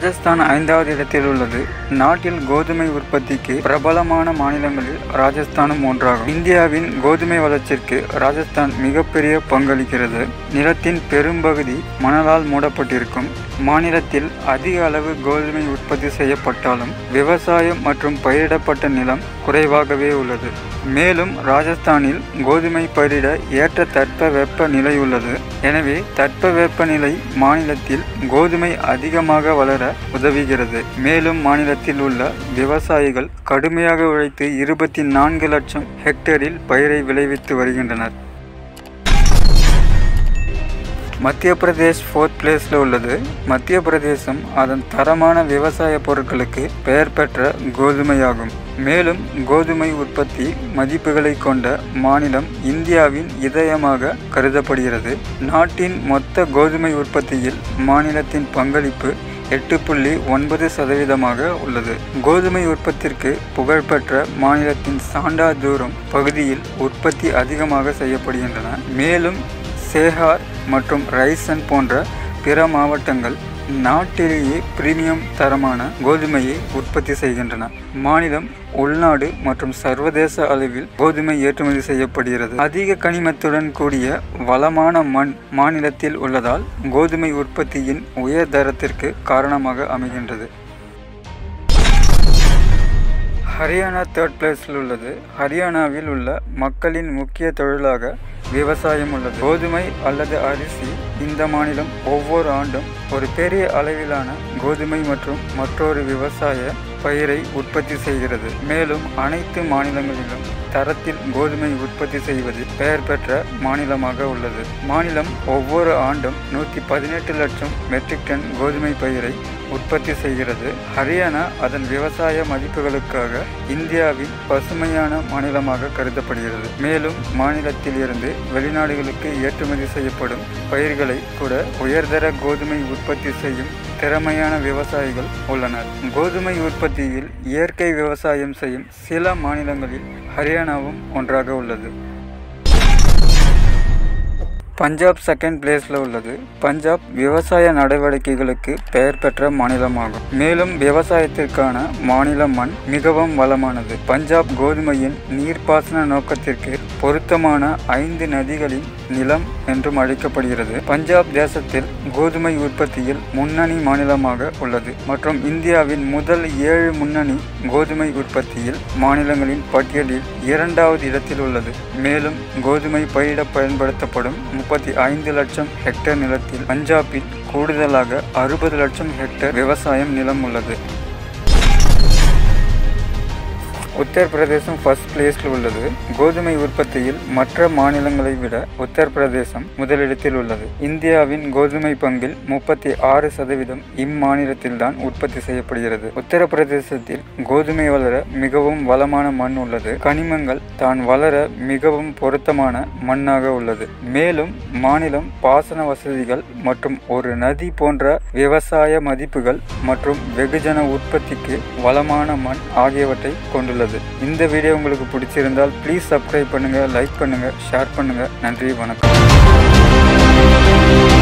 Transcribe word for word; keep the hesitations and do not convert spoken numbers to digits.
ராஜஸ்தான் ஐந்தாவது இடத்தில் உள்ளது. நாட்டில் கோதுமை உற்பத்திக்கு பிரபலமான மாநிலங்களில் ராஜஸ்தானும் ஒன்றாகும். இந்தியாவின் கோதுமை வளர்ச்சிக்கு ராஜஸ்தான் மிகப்பெரிய பங்களிக்கிறது. நிலத்தின் பெரும்பகுதி மணலால் மூடப்பட்டிருக்கும். மாநிலத்தில் அதிக அளவு கோதுமை உற்பத்தி செய்யப்பட்டாலும் விவசாயம் மற்றும் பயிரிடப்பட்ட நிலம் குறைவாகவே உள்ளது. மேலும் ராஜஸ்தானில் கோதுமை பயிரிட ஏற்ற தட்பவெப்ப நிலை உள்ளது. எனவே தட்பவெப்ப நிலை மாநிலத்தில் கோதுமை அதிகமாக வளர உதவுகிறது. மேலும் மாநிலத்தில் உள்ள விவசாயிகள் கடுமையாக உழைத்து இருபத்தி நான்கு லட்சம் ஹெக்டேரில் பயிரை விளைவித்து வருகின்றனர். மத்திய பிரதேஷ் ஃபோர்த் பிளேஸில் உள்ளது. மத்திய பிரதேசம் அதன் தரமான விவசாய பொருட்களுக்கு பெயர் பெற்ற கோதுமையாகும். மேலும் கோதுமை உற்பத்தி மதிப்புகளை கொண்ட மாநிலம் இந்தியாவின் இதயமாக கருதப்படுகிறது. நாட்டின் மொத்த கோதுமை உற்பத்தியில் மாநிலத்தின் பங்களிப்பு எட்டு புள்ளி ஒன்பது சதவீதமாக உள்ளது. கோதுமை உற்பத்திற்கு புகழ்பெற்ற மாநிலத்தின் சாண்டா தூரம் பகுதியில் உற்பத்தி அதிகமாக செய்யப்படுகின்றன. மேலும் சேஹார் மற்றும் ரைசன் போன்ற பிற மாவட்டங்கள் நாட்டிலேயே பிரீமியம் தரமான கோதுமையை உற்பத்தி செய்கின்றன. மாநிலம் உள்நாடு மற்றும் சர்வதேச அளவில் கோதுமை ஏற்றுமதி செய்யப்படுகிறது. அதிக கனிமத்துடன் கூடிய வளமான மண் மாநிலத்தில் உள்ளதால் கோதுமை உற்பத்தியின் உயர் தரத்திற்கு காரணமாக அமைகின்றது. ஹரியானா தேர்ட் பிளேஸில் உள்ளது. ஹரியானாவில் உள்ள மக்களின் முக்கிய தொழிலாக விவசாயம் உள்ளது. கோதுமை அல்லது அரிசி இந்த மாநிலம் ஒவ்வொரு ஆண்டும் ஒரு பெரிய அளவிலான கோதுமை மற்றும் மற்றொரு விவசாய பயிரை உற்பத்தி செய்கிறது. மேலும் அனைத்து மாநிலங்களிலும் தரத்தில் கோதுமை உற்பத்தி செய்வதில் பெயர் பெற்ற மாநிலமாக உள்ளது. மாநிலம் ஒவ்வொரு ஆண்டும் நூற்றி பதினெட்டு லட்சம் மெட்ரிக் டன் கோதுமை பயிரை உற்பத்தி செய்கிறது. ஹரியானா அதன் விவசாய மதிப்புகளுக்காக இந்தியாவின் பசுமையான மாநிலமாக கருதப்படுகிறது. மேலும் மாநிலத்தில் இருந்து வெளிநாடுகளுக்கு ஏற்றுமதி செய்யப்படும் பயிர்களை கூட உயர்தர கோதுமை உற்பத்தி செய்யும் திறமையான விவசாயிகள் உள்ளனர். கோதுமை உற்பத்தியில் இயற்கை விவசாயம் செய்யும் சில மாநிலங்களில் ஹரியானாவும் ஒன்றாக உள்ளது. பஞ்சாப் செகண்ட் பிளேஸில் உள்ளது. பஞ்சாப் விவசாய நடவடிக்கைகளுக்கு பெயர் பெற்ற மாநிலமாகும். மேலும் விவசாயத்திற்கான மாநில மண் மிகவும் வளமானது. பஞ்சாப் கோதுமையின் நீர்ப்பாசன நோக்கத்திற்கு பொருத்தமான ஐந்து நதிகளின் நிலம் என்றும் அழைக்கப்படுகிறது. பஞ்சாப் தேசத்தில் கோதுமை உற்பத்தியில் முன்னணி மாநிலமாக உள்ளது மற்றும் இந்தியாவின் முதல் ஏழு முன்னணி கோதுமை உற்பத்தியில் மாநிலங்களின் பட்டியலில் இரண்டாவது இடத்தில் உள்ளது. மேலும் கோதுமை பயிரிட பயன்படுத்தப்படும் முப்பத்தி ஐந்து லட்சம் ஹெக்டேர் நிலத்தில் பஞ்சாபில் கூடுதலாக அறுபது லட்சம் ஹெக்டேர் விவசாயம் நிலம் உள்ளது. உத்தரப்பிரதேசம் ஃபர்ஸ்ட் பிளேஸில் உள்ளது. கோதுமை உற்பத்தியில் மற்ற மாநிலங்களை விட உத்தரப்பிரதேசம் முதலிடத்தில் உள்ளது. இந்தியாவின் கோதுமை பங்கில் முப்பத்தி ஆறு சதவீதம் இம்மாநிலத்தில்தான் உற்பத்தி செய்யப்படுகிறது. உத்தரப்பிரதேசத்தில் கோதுமை வளர மிகவும் வளமான மண் உள்ளது. கனிமங்கள் தான் வளர மிகவும் பொருத்தமான மண்ணாக உள்ளது. மேலும் மாநிலம் பாசன வசதிகள் மற்றும் ஒரு நதி போன்ற விவசாய மதிப்புகள் மற்றும் வெகுஜன உற்பத்திக்கு வளமான மண் ஆகியவற்றை கொண்டுள்ளது. இந்த வீடியோ உங்களுக்கு பிடிச்சிருந்தால் ப்ளீஸ் சப்ஸ்கிரைப் பண்ணுங்க, லைக் பண்ணுங்க, ஷேர் பண்ணுங்க. நன்றி, வணக்கம்.